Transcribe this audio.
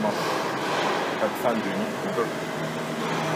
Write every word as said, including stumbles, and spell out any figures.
まひゃくさんじゅうにドル。